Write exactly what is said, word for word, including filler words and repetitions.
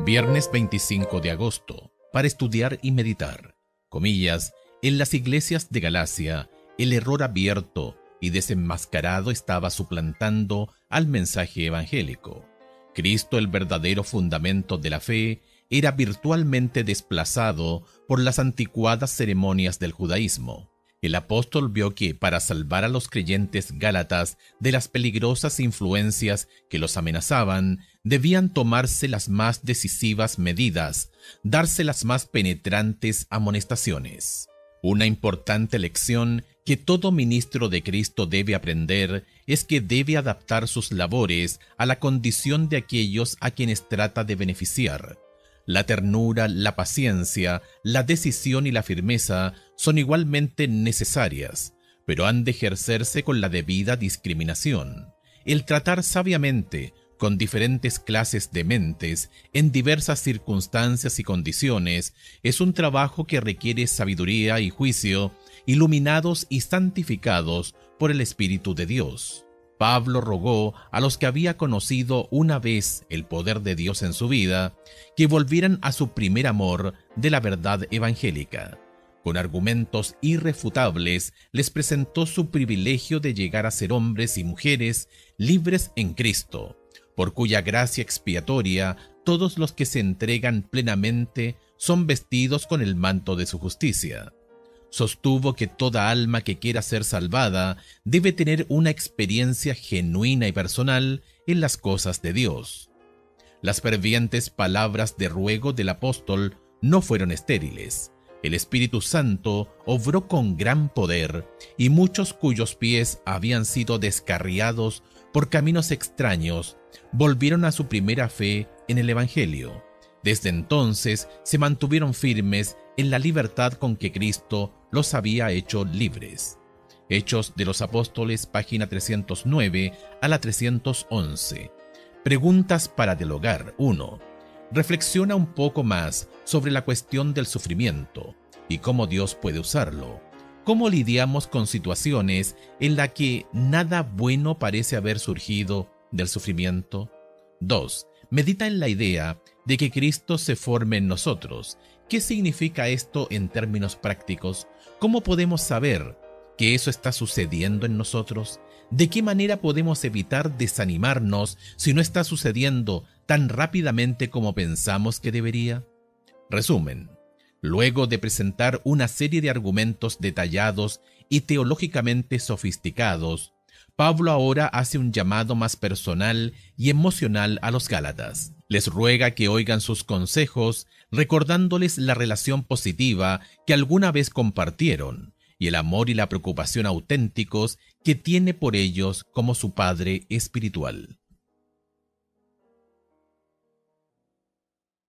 Viernes veinticinco de agosto, para estudiar y meditar. Comillas, en las iglesias de Galacia, el error abierto y desenmascarado estaba suplantando al mensaje evangélico. Cristo, el verdadero fundamento de la fe, era virtualmente desplazado por las anticuadas ceremonias del judaísmo. El apóstol vio que, para salvar a los creyentes gálatas de las peligrosas influencias que los amenazaban, debían tomarse las más decisivas medidas, darse las más penetrantes amonestaciones. Una importante lección que todo ministro de Cristo debe aprender es que debe adaptar sus labores a la condición de aquellos a quienes trata de beneficiar. La ternura, la paciencia, la decisión y la firmeza son igualmente necesarias, pero han de ejercerse con la debida discriminación. El tratar sabiamente con diferentes clases de mentes en diversas circunstancias y condiciones es un trabajo que requiere sabiduría y juicio, iluminados y santificados por el Espíritu de Dios. Pablo rogó a los que había conocido una vez el poder de Dios en su vida, que volvieran a su primer amor de la verdad evangélica. Con argumentos irrefutables les presentó su privilegio de llegar a ser hombres y mujeres libres en Cristo, por cuya gracia expiatoria todos los que se entregan plenamente son vestidos con el manto de su justicia. Sostuvo que toda alma que quiera ser salvada debe tener una experiencia genuina y personal en las cosas de Dios. Las fervientes palabras de ruego del apóstol no fueron estériles. El Espíritu Santo obró con gran poder, y muchos cuyos pies habían sido descarriados por caminos extraños volvieron a su primera fe en el Evangelio. Desde entonces se mantuvieron firmes en la libertad con que Cristo los había hecho libres. Hechos de los Apóstoles, página trescientos nueve a la trescientos once. Preguntas para dialogar. uno. Reflexiona un poco más sobre la cuestión del sufrimiento y cómo Dios puede usarlo. ¿Cómo lidiamos con situaciones en las que nada bueno parece haber surgido del sufrimiento? dos. Medita en la idea de que Cristo se forme en nosotros. ¿Qué significa esto en términos prácticos? ¿Cómo podemos saber que eso está sucediendo en nosotros? ¿De qué manera podemos evitar desanimarnos si no está sucediendo tan rápidamente como pensamos que debería? Resumen. Luego de presentar una serie de argumentos detallados y teológicamente sofisticados, Pablo ahora hace un llamado más personal y emocional a los gálatas. Les ruega que oigan sus consejos, recordándoles la relación positiva que alguna vez compartieron y el amor y la preocupación auténticos que tiene por ellos como su Padre espiritual.